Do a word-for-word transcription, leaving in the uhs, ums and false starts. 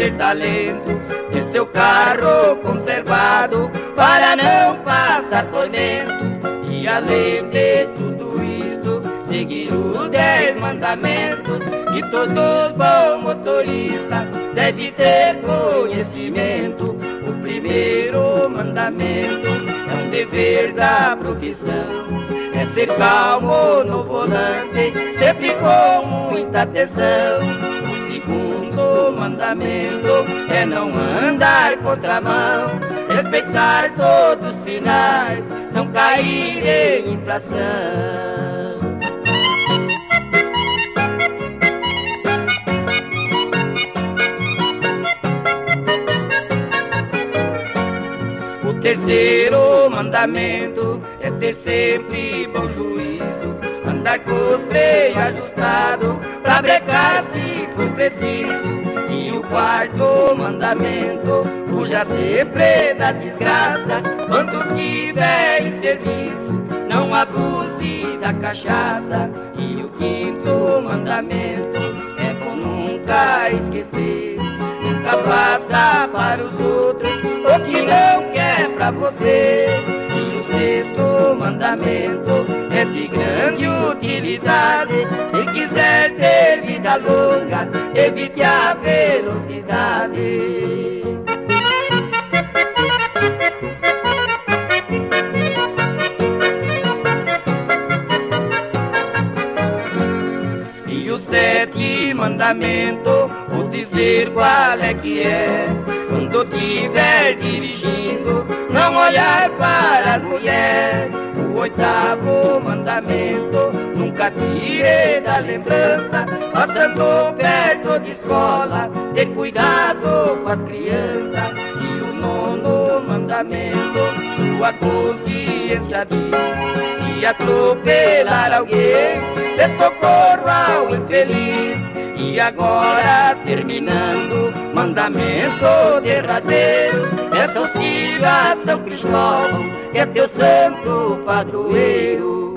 ter talento, ter seu carro conservado para não passar tormento. E além de tudo isto, seguir os dez mandamentos que todo bom motorista deve ter conhecimento. O primeiro mandamento é um dever da profissão, é ser calmo no volante, sempre com muita atenção. O segundo mandamento é não andar contramão, respeitar todos os sinais, não cair em infração. O terceiro mandamento é ter sempre bom juízo, andar com os freios ajustados pra brecar se for preciso. E o quarto mandamento, fuja sempre da desgraça, quando tiver em serviço, não abuse da cachaça. E o quinto mandamento é bom nunca esquecer, nunca faça para os outros o que não quer pra você. E o sexto mandamento é de grande utilidade, se quiser ter vida longa, evite a velocidade. E o sétimo mandamento, vou dizer qual é que é: quando tiver dirigindo, não olhar para a mulher. O oitavo mandamento, nunca tire da lembrança, passando perto de escola, ter cuidado com as crianças. E o nono mandamento, sua consciência diz: se atropelar alguém, dê socorro ao infeliz. E agora, terminando, mandamento derradeiro, essa auxilia São Cristóvão, que é teu santo padroeiro.